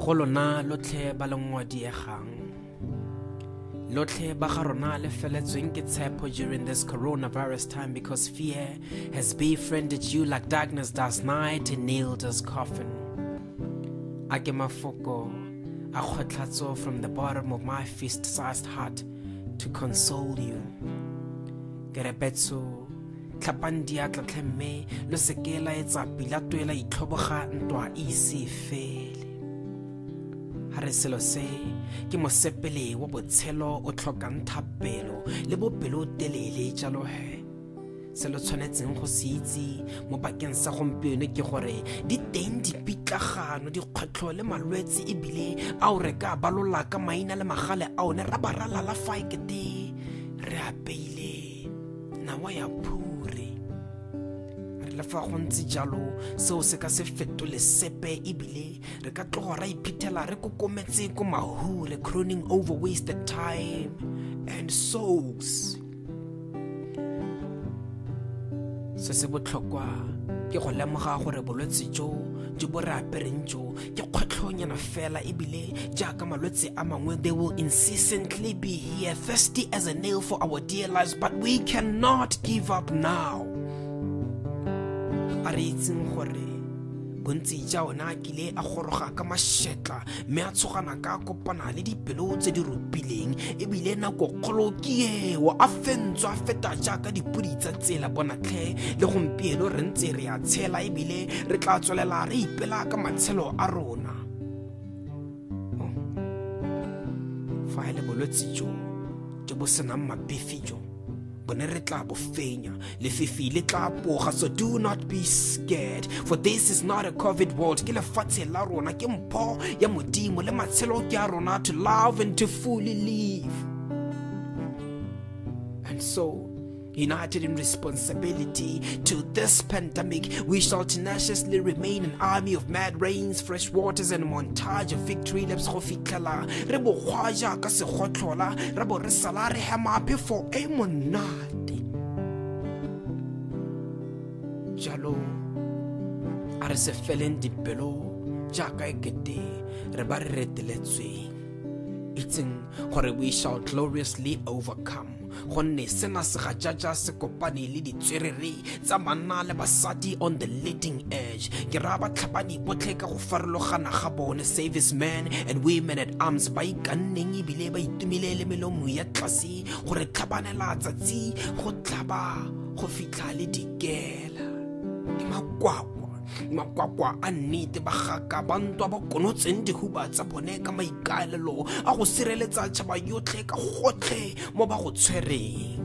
Golona lotlhe ba lengwadiegang. Lotlhe ba ga rona le feletsweng ke tshepo during this coronavirus time because fear has befriended you like darkness does night and nailed his coffin. A ke mafoko a kgotlatso from the bottom of my fist-sized heart to console you. Ke repetso tlhapang diatla tlhemme lo seke la etsa pila tuela itlhoboga ntwa ise fele. Hare selo se ke mosepele wa botshelo o tlhokang thapelo le bopelo telele jalo he. Selo tshwanetseng go se itse mo bakeng sa gompieno ke gore di teng dipitlagano dikgwetlho le malwetse ebile a o re ka balola ka maina le magale a one ra barala la fa ekete re apeile nawa ya phuri re la fa go ntse jalo seo se ka se fetole sepe ebile re ka tloga ra iphithela re kokometse ko mahure crooning over wasted time and souls. Se se botlhokwa ke go lemoga gore bolwetse jo bo re apereng jo ke kgwetlhonyana fela ebile jaaka malwetse a mangwe they will incessantly be here thirsty as a nail for our dear lives, but we cannot give up now. A re itseng gore bontsi ja ona kile a goroga ka mashetla mme a tshogana ka kopana le dipelo tse di rupileng ebile nako kgolo ke eo a fentswa feta jaaka dipudi tsa tsela bonatlhe le gompieno re ntse re a tshela ebile re tla tswelela re ipela ka matshelo a rona. Fa ele bolwetse jo bo senang mapefi jo bone re tla bo fenya lefifi le tla poga, so do not be scared, for this is not a COVID world. Ke lefatshe la rona ke mpho ya modimo le matshelo ke a rona to love and to fully live. And so united in responsibility to this pandemic, we shall tenaciously remain an army of mad rains, fresh waters, and a montage of victory laps go fitlhela re bo gwaja ka segotlola ra bo re sala re hema for a monate jalo a re se feleng dipelo jaaka ekete re ba re reteletsweng itseng gore we shall gloriously overcome. Gonne sena se ga jaja se kopane le ditswerere tsa banna le basadi on the leading edge. Ke ra ba tlhapani botlhe ka go farologana ga bone servicemen and women at arms ba ikanneng ebile ba itumile le melomo ya tlase gore tlhabanela tsatsi go tlaba go fitlha le dikela ke makwakwa a nnete ba gaka ba ntwa ba konotseng dihuba tsa bone ka maikaelelo a go sireletsa tšhaba yotlhe ka gotlhe mo ba go tshwereng.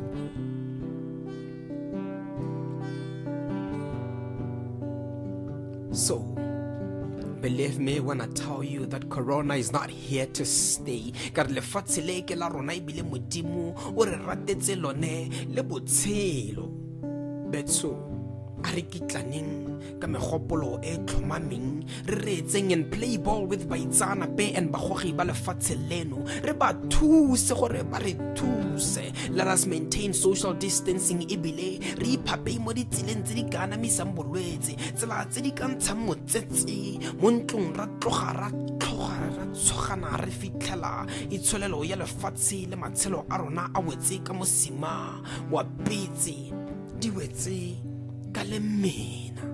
So believe me when I tell you that corona is not here to stay. Ka re lefatshe le ke la rona ebile modimo o re ratetse lone le botshelo betso a re kitlaneng ka megopolo e tlhomameng re reetseng and play ball with baitsanape and bagogi ba lefatshe leno re ba thuse gore ba re thuse. Let us maintain social distancing ebile re iphape mo ditseleng tse di ka anamisang bolwetse tsela tse di ka ntshang motsetse mo ntlong ra tloga ra tshogana re fitlhela itsholelo ya lefatshe le matshelo a rona a wetse ka mosima wa petse di wetse ka le mena.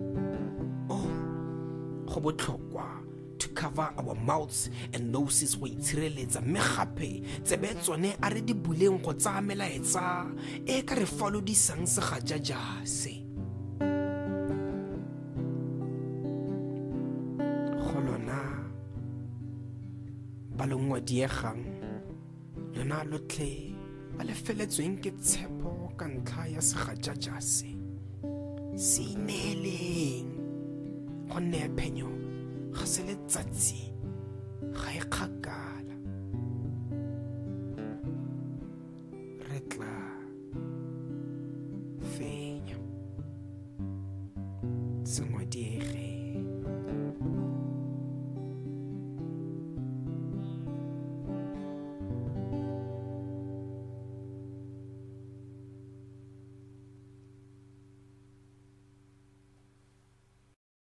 Go botlhokwa to cover our mouths and noses wa itshireletsa mme gape tsebe tsone a re di buleng go tsaya melaetsa e ka re falodisang segajajase. Golona ba lengwadiegang lona lotlhe ba le feletsweng ke tshepo ka ntlha ya segajajase se ineleng gonne phenyo ga se letsatsi ga e kgakala.